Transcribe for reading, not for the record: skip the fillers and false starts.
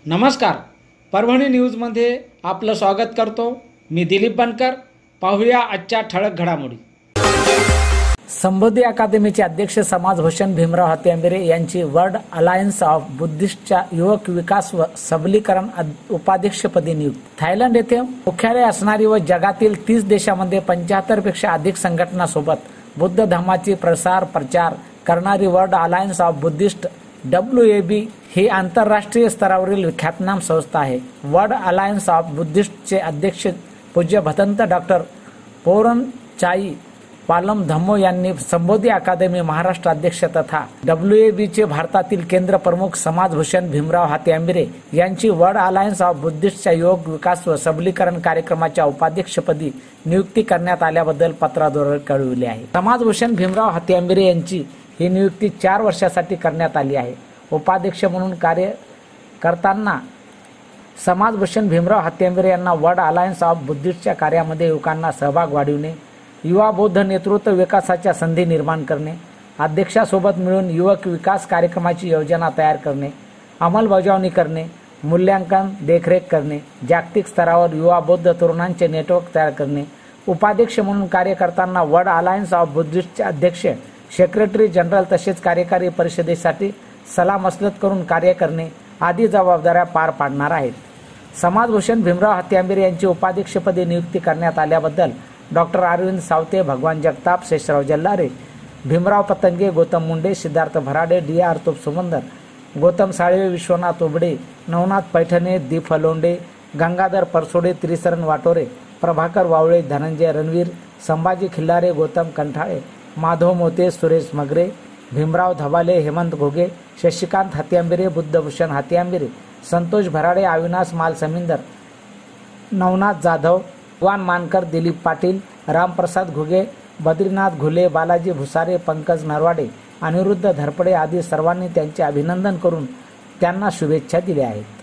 नमस्कार, परभणी न्यूजमध्ये आपलं स्वागत करतो। मी दिलीप बनकर। पाहूया आजच्या ठळक घडामोडी। संबोधी अकादमीचे अध्यक्ष समाजभूषण भीमराव हत्यांबरे यांची वर्ल्ड अलायन्स ऑफ बुद्धिस्टच्या युवक विकास व सबलीकरण उपाध्यक्षपदी नियुक्ती। थायलंड येथे मुख्यालय असणारी व जगातील 30 देशांमध्ये 75 पेक्षा अधिक संघटनांसोबत बुद्ध धर्माची प्रचार करणारी world alliance of Buddhist WAB ही आंतरराष्ट्रीय स्तरावरील ख्यातनाम संस्था आहे। वर्ल्ड अलायन्स ऑफ बुद्धिस्टचे अध्यक्ष पूज्य भदंत डॉक्टर पोरनचाई पालम धम्मो यांनी संबोधी अकादमी महाराष्ट्र अध्यक्ष तथा WABचे भारतातील केंद्र प्रमुख समाजभूषण भीमराव हत्यांबरे यांची वर्ल्ड अलायन्स ऑफ बुद्धिस्टच्या युवक विकास व सबलीकरण कार्यक्रमाच्या उपाध्यक्षपदी नियुक्ती करण्यात आल्याबद्दल पत्राद्वारे कळविले आहे। समाजभूषण भीमराव हत्यांबरे यांची ही नियुक्ती 4 वर्षासाठी करण्यात आली आहे। उपाध्यक्ष म्हणून कार्य करताना समाजभूषण भीमराव हत्यांबरे यांना वर्ल्ड अलायन्स ऑफ बुद्धिस्टच्या कार्यामध्ये युवकांना सहभाग वाढविणे, युवा बौद्ध नेतृत्व विकासाच्या संधी निर्माण करणे, अध्यक्षासोबत मिळून युवक विकास कार्यक्रमाची योजना तयार करणे, अंमलबजावणी करणे, मूल्यांकन देखरेख करणे, जागतिक स्तरावर युवा बौद्ध तरुणांचे नेटवर्क तयार करणे, उपाध्यक्ष म्हणून कार्य करताना वर्ल्ड अलायन्स ऑफ बुद्धिस्टचे अध्यक्ष, सेक्रेटरी जनरल तसेच कार्यकारी परिषदेसाठी सलामसलत करून कार्य करणे आदी जबाबदाऱ्या पार पाडणार आहेत। समाजभूषण भीमराव हत्यांबरे यांची उपाध्यक्षपदी नियुक्ती करण्यात आल्याबद्दल डॉक्टर अरविंद सावते, भगवान जगताप, शेषराव जल्लारे, भीमराव पतंगे, गौतम मुंडे, सिद्धार्थ भराडे, DR तोप सुमंदर, गौतम साळवे, विश्वनाथ उबडे, नवनाथ पैठणे, दीप हलोंडे, गंगाधर परसोडे, त्रिसरण वाटोरे, प्रभाकर वावळे, धनंजय रणवीर, संभाजी खिल्लारे, गौतम कंठाळे, माधव मोते, सुरेश मगरे, भीमराव धबाले, हेमंत घोगे, शशिकांत हत्यांबरे, बुद्धभूषण हत्यांबरे, संतोष भराडे, अविनाश मालसमिंदर, नवनाथ जाधव, भगवान मानकर, दिलीप पाटील, रामप्रसाद घुगे, बद्रीनाथ घुले, बालाजी भुसारे, पंकज नरवाडे, अनिरुद्ध धरपडे आदी सर्वांनी त्यांचे अभिनंदन करून त्यांना शुभेच्छा दिल्या आहेत।